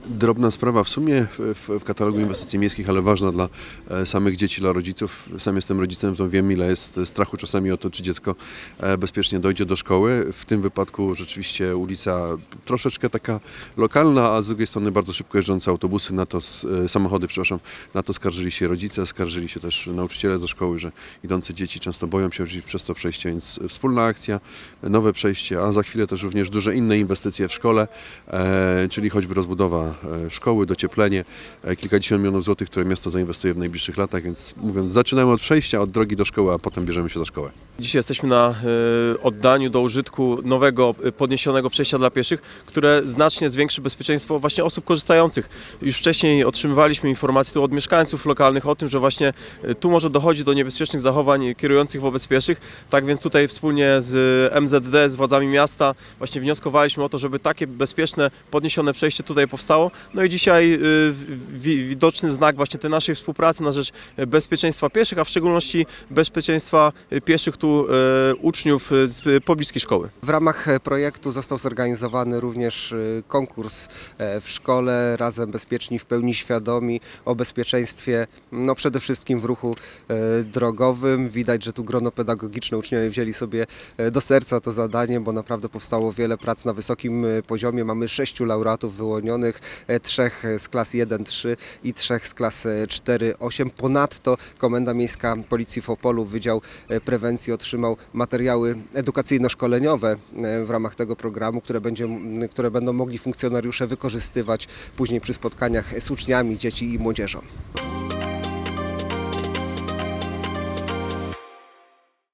Drobna sprawa w sumie w katalogu inwestycji miejskich, ale ważna dla samych dzieci, dla rodziców. Sam jestem rodzicem, to wiem, ile jest strachu czasami o to, czy dziecko bezpiecznie dojdzie do szkoły. W tym wypadku rzeczywiście ulica troszeczkę taka lokalna, a z drugiej strony bardzo szybko jeżdżące autobusy, samochody, na to skarżyli się rodzice, skarżyli się też nauczyciele ze szkoły, że idące dzieci często boją się przez to przejście, więc wspólna akcja, nowe przejście, a za chwilę też również duże inne inwestycje w szkole, czyli choćby rozbudowa szkoły, docieplenie, kilkadziesiąt milionów złotych, które miasto zainwestuje w najbliższych latach, więc mówiąc, zaczynamy od przejścia, od drogi do szkoły, a potem bierzemy się za szkołę. Dzisiaj jesteśmy na oddaniu do użytku nowego, podniesionego przejścia dla pieszych, które znacznie zwiększy bezpieczeństwo właśnie osób korzystających. Już wcześniej otrzymywaliśmy informacje tu od mieszkańców lokalnych o tym, że właśnie tu może dochodzi do niebezpiecznych zachowań kierujących wobec pieszych. Tak więc tutaj wspólnie z MZD, z władzami miasta właśnie wnioskowaliśmy o to, żeby takie bezpieczne, podniesione przejście tutaj powstało. No i dzisiaj widoczny znak właśnie tej naszej współpracy na rzecz bezpieczeństwa pieszych, a w szczególności bezpieczeństwa pieszych tu uczniów z pobliskiej szkoły. W ramach projektu został zorganizowany również konkurs w szkole Razem Bezpieczni, w pełni świadomi o bezpieczeństwie, no przede wszystkim w ruchu drogowym. Widać, że tu grono pedagogiczne, uczniowie wzięli sobie do serca to zadanie, bo naprawdę powstało wiele prac na wysokim poziomie. Mamy 6 laureatów wyłonionych, 3 z klas 1-3 i 3 z klas 4-8. Ponadto Komenda Miejska Policji w Opolu, Wydział Prewencji otrzymał materiały edukacyjno-szkoleniowe w ramach tego programu, które będą mogli funkcjonariusze wykorzystywać później przy spotkaniach z uczniami, dzieci i młodzieżą.